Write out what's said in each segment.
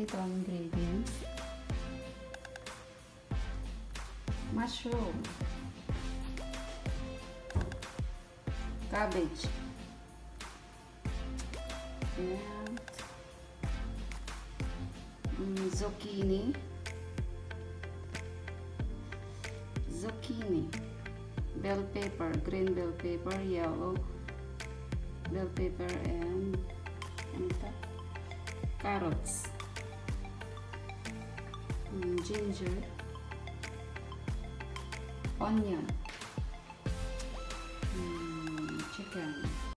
Ito ang ingredients. Mushroom, cabbage, and zucchini, bell pepper, green bell pepper, yellow bell pepper, and carrots, ginger, onion, chicken.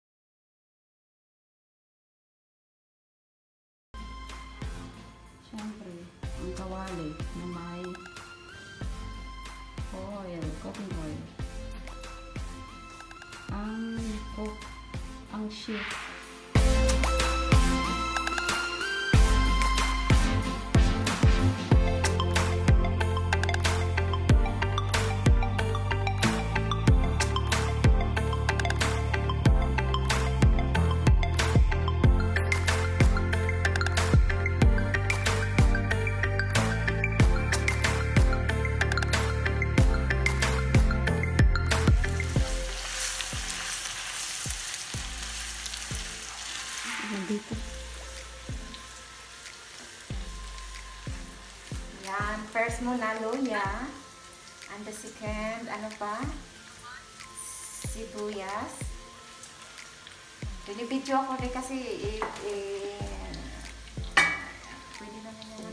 Siyempre, ang kawali na may oil, cooking oil. Ang sheep. Dito. Yan. First muna, luya. And the second, ano pa? Sibuyas. Binibidyo ako rin kasi pwede naman naman.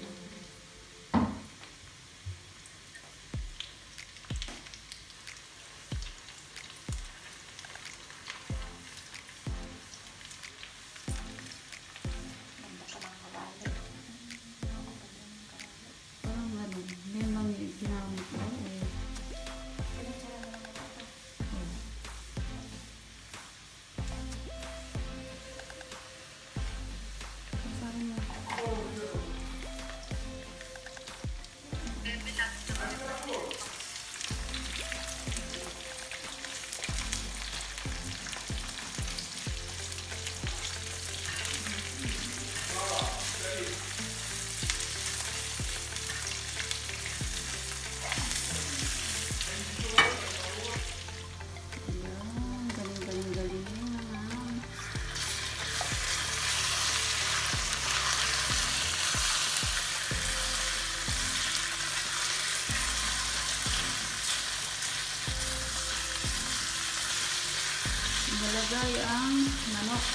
Nalagay ang manok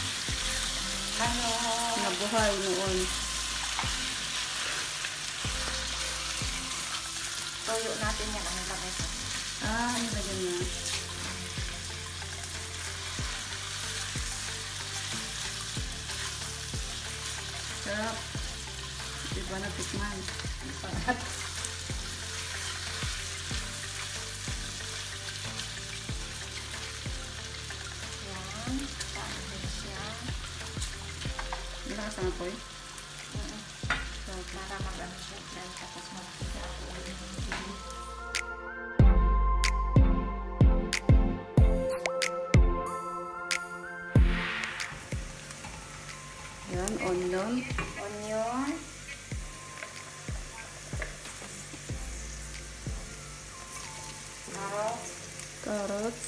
na buhay noon. Toyo natin yan ang ilagay ko. Nilagay niya. Sarap. Diba natikman? Sarap. Nilakasan na po eh. So, para mag-ano siya, tapos mag-isa ako ulit. Yan, onion. Carrots.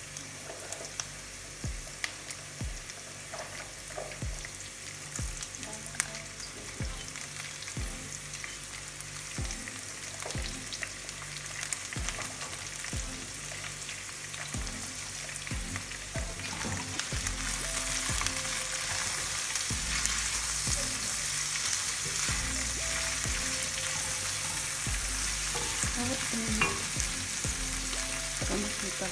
Kamu kita.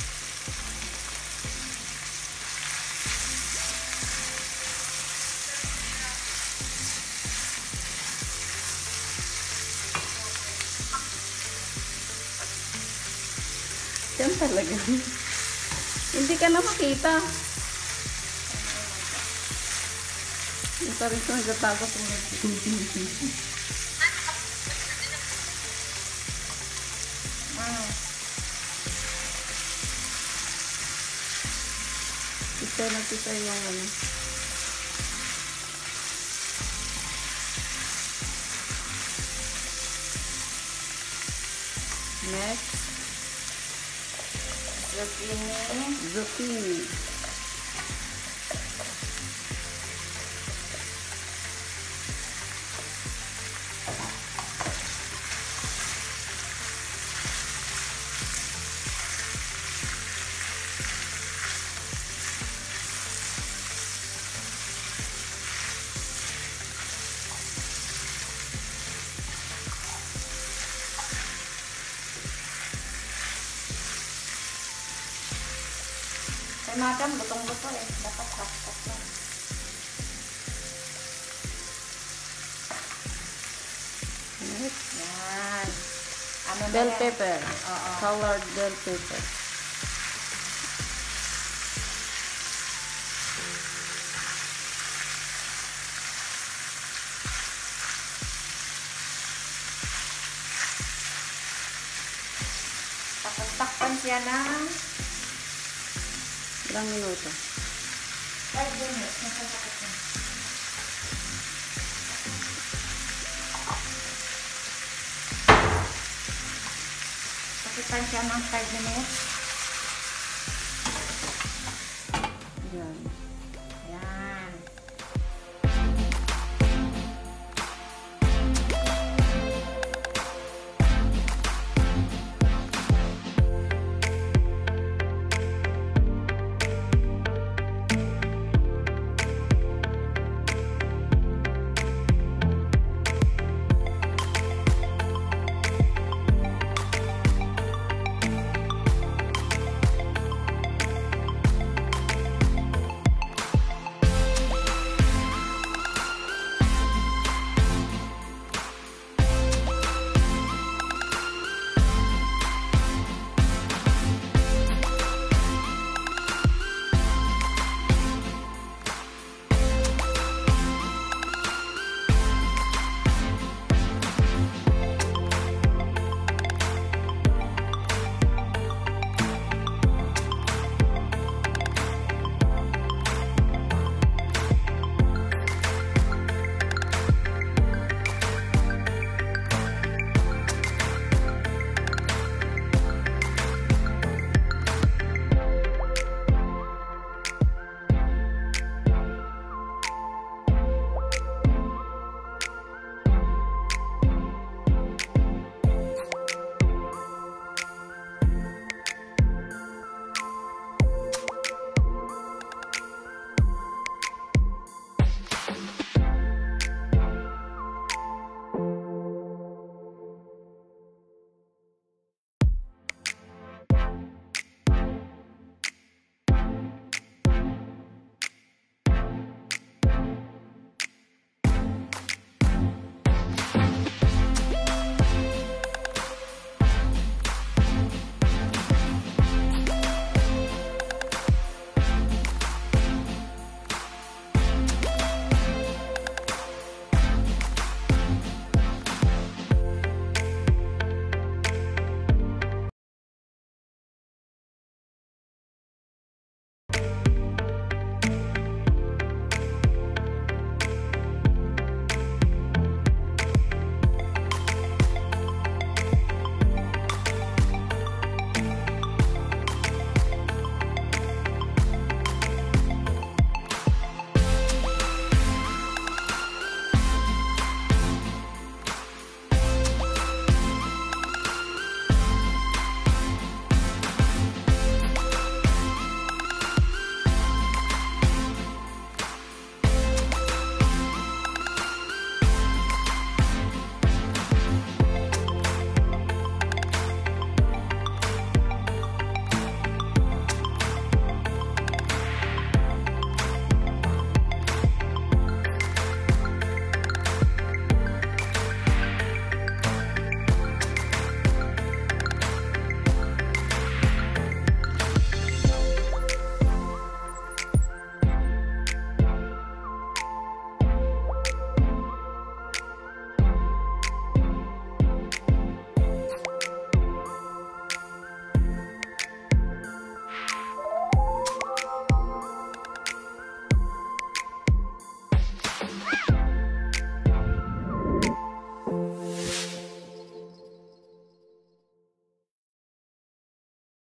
Diyan talaga. Hindi ka na makita. Ito rin ito nagtatago sa mga Kita yung ano. Next, zucchini. Kay madam, butong-buto eh. Dapat cut lang. Next, Yan. Ano na bell yan? pepper. Oo. Colored bell pepper. Tapos takpan siya ng Ilang minuto? 5 minutes. Nasasakit na. Takipan siya ng 5 minutes. Yan.